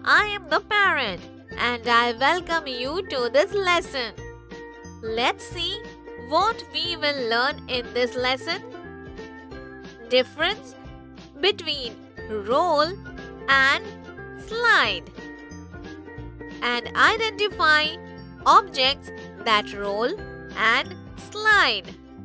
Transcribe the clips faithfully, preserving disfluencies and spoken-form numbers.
I am the parent and I welcome you to this lesson. Let's see what we will learn in this lesson. Difference between roll and slide, and identify objects that roll and slide.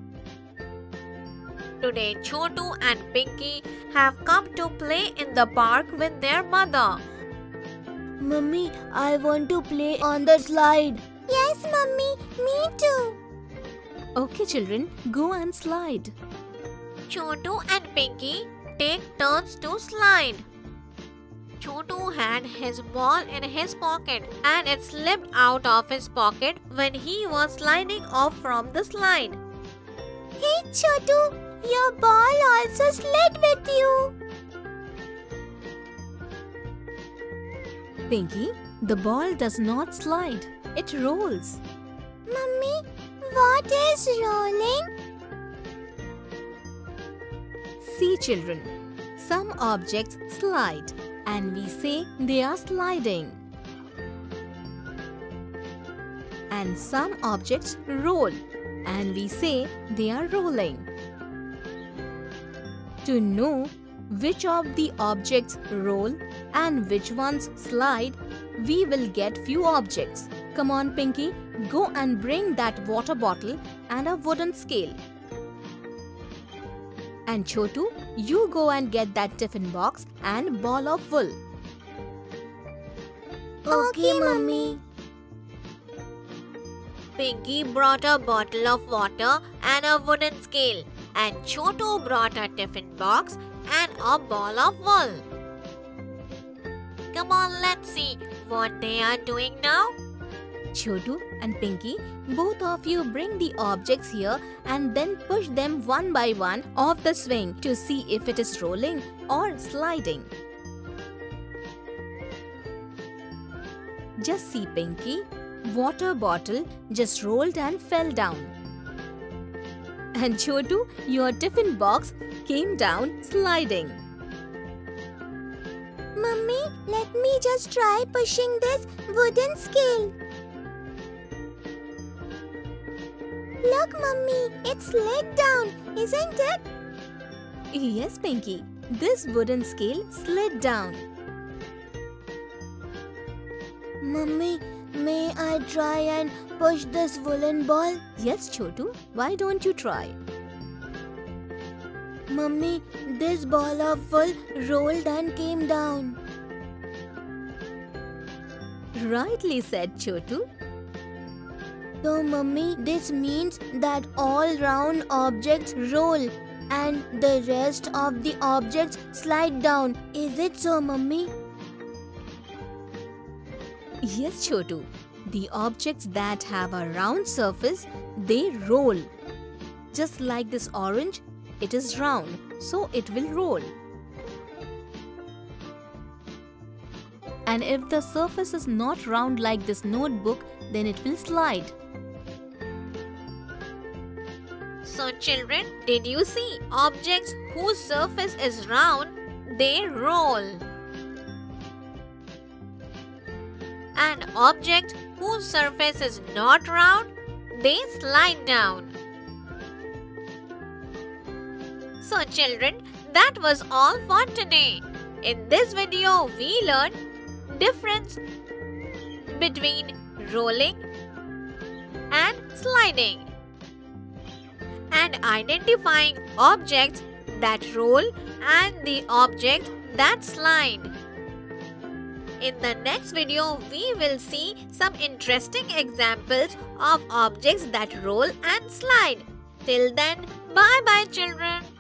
Today Chotu and Pinky have come to play in the park with their mother. Mummy, I want to play on the slide. Yes, Mummy, me too. Okay, children, go and slide. Chotu and Pinky take turns to slide. Chotu had his ball in his pocket and it slipped out of his pocket when he was sliding off from the slide. Hey Chotu, your ball also slid with you. Pinky, the ball does not slide. It rolls. Mummy, what is rolling? See, children, some objects slide and we say they are sliding. And some objects roll and we say they are rolling. To know which of the objects roll and which ones slide, we will get few objects. Come on, Pinky, go and bring that water bottle and a wooden scale. And Chotu, you go and get that tiffin box and ball of wool. Okay, Mummy. Pinky brought a bottle of water and a wooden scale, and Chotu brought a tiffin box and a ball of wool. Come on, let's see what they are doing now. Chotu and Pinky, both of you bring the objects here and then push them one by one off the swing to see if it is rolling or sliding. Just see, Pinky, water bottle just rolled and fell down. And Chotu, your tiffin box came down sliding. Mummy, let me just try pushing this wooden scale. Look, Mummy, it slid down, isn't it? Yes, Pinky, this wooden scale slid down. Mummy, may I try and push this woolen ball? Yes, Chotu, why don't you try? Mummy, this ball of wool rolled and came down. Rightly said, Chotu. So, Mummy, this means that all round objects roll and the rest of the objects slide down. Is it so, Mummy? Yes, Chotu. The objects that have a round surface, they roll. Just like this orange, it is round, so it will roll. And if the surface is not round like this notebook, then it will slide. So children, did you see objects whose surface is round, they roll. And objects whose surface is not round, they slide down. So children, that was all for today. In this video, we learned difference between rolling and sliding, and identifying objects that roll and the objects that slide. In the next video, we will see some interesting examples of objects that roll and slide. Till then, bye bye children.